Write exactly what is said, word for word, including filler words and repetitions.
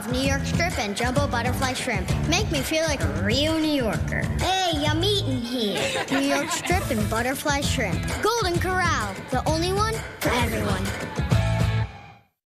love New York strip and jumbo butterfly shrimp. Make me feel like a real New Yorker. Hey, I'm eating here. New York strip and butterfly shrimp. Golden Corral, the only one